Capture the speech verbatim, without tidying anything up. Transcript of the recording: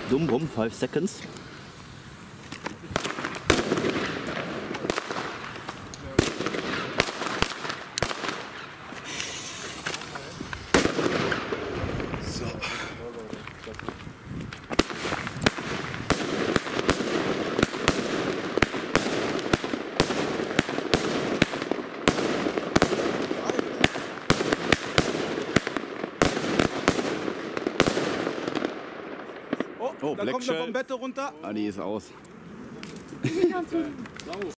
Dumm rum, five seconds. So. Oh, Oh, da Black kommt eine Shell. Bombette runter. Ah, die ist aus.